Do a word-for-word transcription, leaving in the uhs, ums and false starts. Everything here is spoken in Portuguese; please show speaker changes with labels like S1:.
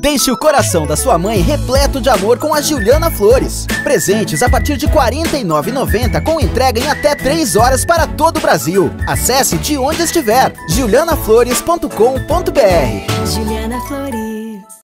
S1: Deixe o coração da sua mãe repleto de amor com a Giuliana Flores. Presentes a partir de quarenta e nove reais e noventa centavos com entrega em até três horas para todo o Brasil. Acesse de onde estiver, giuliana flores ponto com ponto br.
S2: Giuliana Flores.